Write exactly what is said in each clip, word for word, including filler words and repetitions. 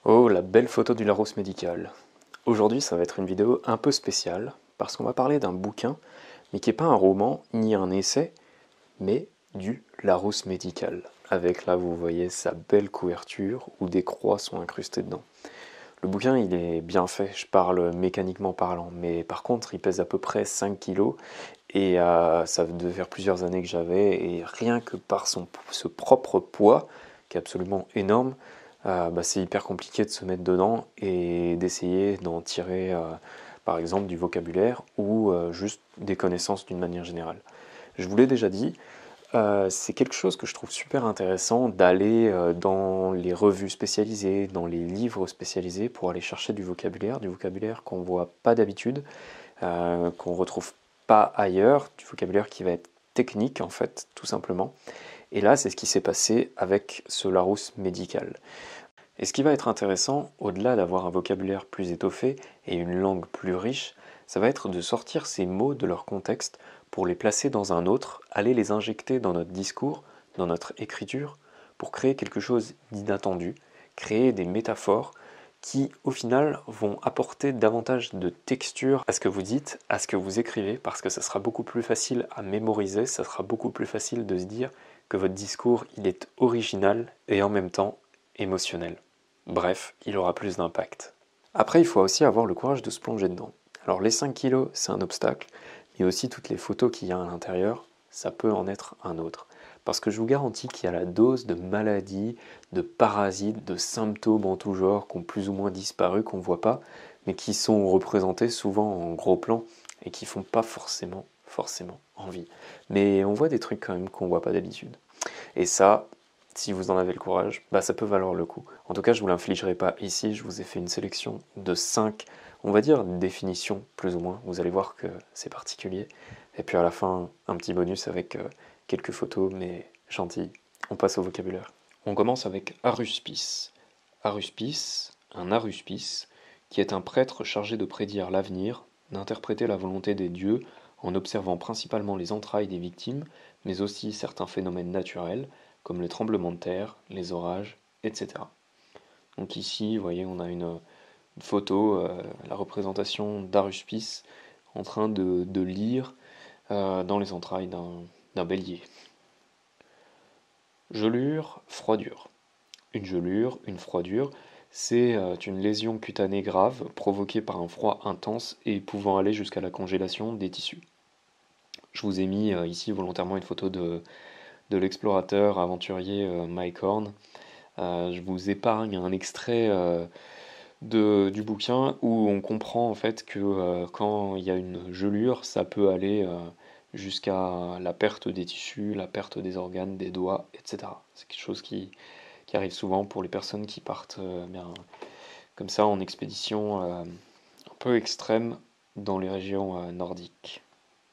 Oh, la belle photo du Larousse médical. Aujourd'hui, ça va être une vidéo un peu spéciale, parce qu'on va parler d'un bouquin, mais qui n'est pas un roman ni un essai, mais du Larousse médical. Avec là, vous voyez sa belle couverture où des croix sont incrustées dedans. Le bouquin, il est bien fait, je parle mécaniquement parlant, mais par contre, il pèse à peu près cinq kilos, et euh, ça devait faire plusieurs années que j'avais, et rien que par son, ce propre poids, qui est absolument énorme, euh, bah, c'est hyper compliqué de se mettre dedans et d'essayer d'en tirer, euh, par exemple, du vocabulaire ou euh, juste des connaissances d'une manière générale. Je vous l'ai déjà dit, euh, c'est quelque chose que je trouve super intéressant d'aller euh, dans les revues spécialisées, dans les livres spécialisés pour aller chercher du vocabulaire, du vocabulaire qu'on voit pas d'habitude, euh, qu'on retrouve pas ailleurs, du vocabulaire qui va être technique en fait, tout simplement. Et là, c'est ce qui s'est passé avec ce Larousse médical. Et ce qui va être intéressant, au-delà d'avoir un vocabulaire plus étoffé et une langue plus riche, ça va être de sortir ces mots de leur contexte pour les placer dans un autre, aller les injecter dans notre discours, dans notre écriture, pour créer quelque chose d'inattendu, créer des métaphores qui, au final, vont apporter davantage de texture à ce que vous dites, à ce que vous écrivez, parce que ça sera beaucoup plus facile à mémoriser, ça sera beaucoup plus facile de se dire que votre discours, il est original et en même temps émotionnel. Bref, il aura plus d'impact. Après, il faut aussi avoir le courage de se plonger dedans. Alors les cinq kilos, c'est un obstacle, mais aussi toutes les photos qu'il y a à l'intérieur, ça peut en être un autre. Parce que je vous garantis qu'il y a la dose de maladies, de parasites, de symptômes en tout genre qui ont plus ou moins disparu, qu'on ne voit pas, mais qui sont représentés souvent en gros plan et qui font pas forcément, forcément envie. Mais on voit des trucs quand même qu'on voit pas d'habitude. Et ça, si vous en avez le courage, bah ça peut valoir le coup. En tout cas, je ne vous l'infligerai pas ici, je vous ai fait une sélection de cinq, on va dire définitions plus ou moins, vous allez voir que c'est particulier. Et puis à la fin, un petit bonus avec euh, quelques photos, mais gentilles. On passe au vocabulaire. On commence avec aruspice. Aruspice, un aruspice, qui est un prêtre chargé de prédire l'avenir, d'interpréter la volonté des dieux en observant principalement les entrailles des victimes, mais aussi certains phénomènes naturels, comme les tremblements de terre, les orages, et cetera. Donc ici, vous voyez, on a une, une photo, euh, la représentation d'Aruspice en train de, de lire euh, dans les entrailles d'un d'un bélier. Gelure, froidure. Une gelure, une froidure, c'est euh, une lésion cutanée grave provoquée par un froid intense et pouvant aller jusqu'à la congélation des tissus. Je vous ai mis euh, ici volontairement une photo de, de l'explorateur aventurier euh, Mike Horn. Euh, je vous épargne un extrait euh, de, du bouquin où on comprend en fait que euh, quand il y a une gelure, ça peut aller euh, jusqu'à la perte des tissus, la perte des organes, des doigts, et cetera. C'est quelque chose qui, qui arrive souvent pour les personnes qui partent euh, bien, comme ça en expédition euh, un peu extrême dans les régions euh, nordiques.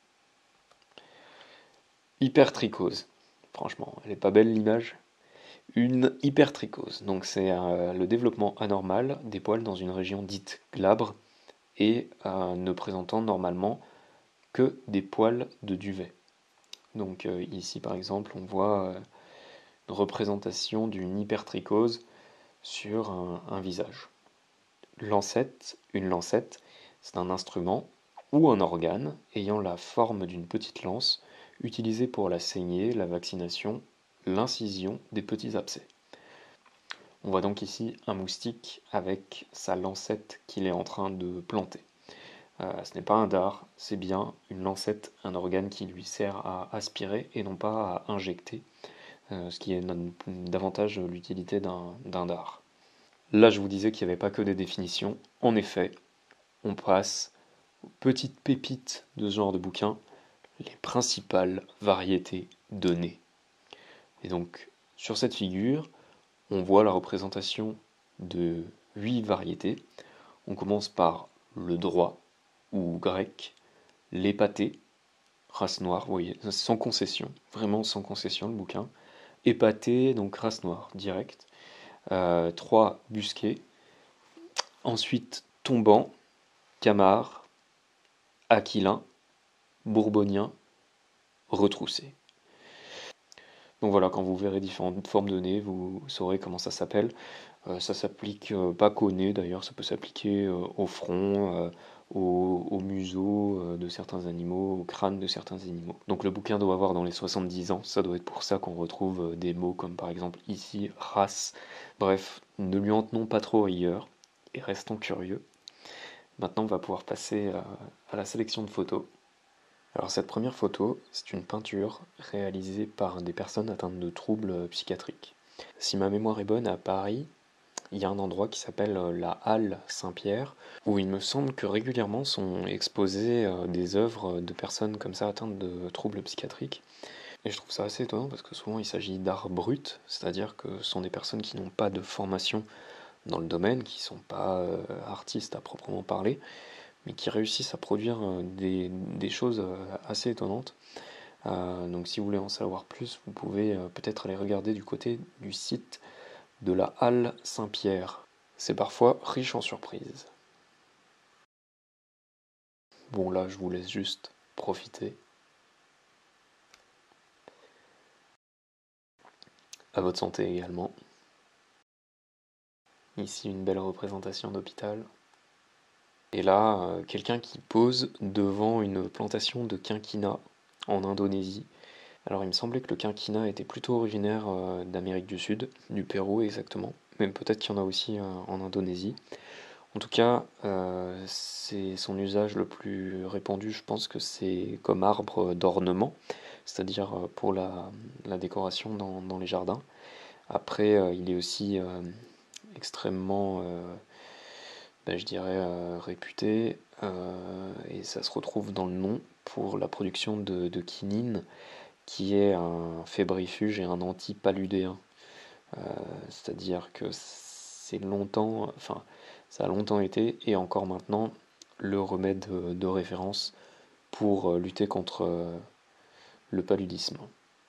Hypertrichose. Franchement, elle est pas belle l'image. Une hypertrichose, donc c'est euh, le développement anormal des poils dans une région dite glabre et euh, ne présentant normalement que des poils de duvet. Donc euh, ici par exemple on voit euh, une représentation d'une hypertrichose sur un, un visage. Lancette, une lancette, c'est un instrument ou un organe ayant la forme d'une petite lance utilisé pour la saignée, la vaccination, l'incision des petits abcès. On voit donc ici un moustique avec sa lancette qu'il est en train de planter. Euh, ce n'est pas un dard, c'est bien une lancette, un organe qui lui sert à aspirer et non pas à injecter, euh, ce qui est davantage l'utilité d'un dard. Là, je vous disais qu'il n'y avait pas que des définitions. En effet, on passe aux petites pépites de ce genre de bouquin, les principales variétés de nez. Et donc, sur cette figure, on voit la représentation de huit variétés. On commence par le droit ou grec, l'épaté, race noire, vous voyez, sans concession, vraiment sans concession le bouquin. Épaté, donc race noire, direct. Euh, trois busquets. Ensuite, tombant, camard, aquilin, bourbonien, retroussé. Donc voilà, quand vous verrez différentes formes de nez, vous saurez comment ça s'appelle. Euh, ça s'applique euh, pas qu'au nez d'ailleurs, ça peut s'appliquer euh, au front, euh, au, au museau euh, de certains animaux, au crâne de certains animaux. Donc le bouquin doit avoir dans les soixante-dix ans, ça doit être pour ça qu'on retrouve euh, des mots comme par exemple ici, race. Bref, ne lui en tenons pas trop rigueur et restons curieux. Maintenant, on va pouvoir passer à, à la sélection de photos. Alors cette première photo, c'est une peinture réalisée par des personnes atteintes de troubles psychiatriques. Si ma mémoire est bonne, à Paris, il y a un endroit qui s'appelle la Halle Saint-Pierre, où il me semble que régulièrement sont exposées euh, des œuvres de personnes comme ça atteintes de troubles psychiatriques. Et je trouve ça assez étonnant parce que souvent il s'agit d'art brut, c'est-à-dire que ce sont des personnes qui n'ont pas de formation dans le domaine, qui ne sont pas euh, artistes à proprement parler, mais qui réussissent à produire euh, des, des choses euh, assez étonnantes. Euh, donc si vous voulez en savoir plus, vous pouvez euh, peut-être aller regarder du côté du site de la Halle Saint-Pierre. C'est parfois riche en surprises. Bon là, je vous laisse juste profiter. À votre santé également. Ici, une belle représentation d'hôpital. Et là, euh, quelqu'un qui pose devant une plantation de quinquina en Indonésie. Alors il me semblait que le quinquina était plutôt originaire euh, d'Amérique du Sud, du Pérou exactement, même peut-être qu'il y en a aussi euh, en Indonésie. En tout cas, euh, c'est son usage le plus répandu, je pense que c'est comme arbre d'ornement, c'est-à-dire euh, pour la, la décoration dans, dans les jardins. Après, euh, il est aussi euh, extrêmement, euh, ben, je dirais, euh, réputé, euh, et ça se retrouve dans le nom pour la production de, de quinine, qui est un fébrifuge et un antipaludéen. Euh, C'est-à-dire que c'est longtemps, enfin, ça a longtemps été, et encore maintenant, le remède de, de référence pour euh, lutter contre euh, le paludisme.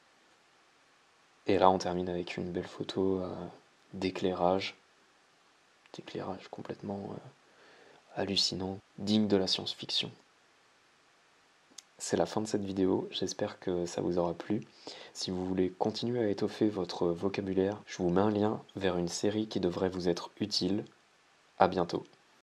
Et là, on termine avec une belle photo euh, d'éclairage, d'éclairage complètement euh, hallucinant, digne de la science-fiction. C'est la fin de cette vidéo, j'espère que ça vous aura plu. Si vous voulez continuer à étoffer votre vocabulaire, je vous mets un lien vers une série qui devrait vous être utile. À bientôt.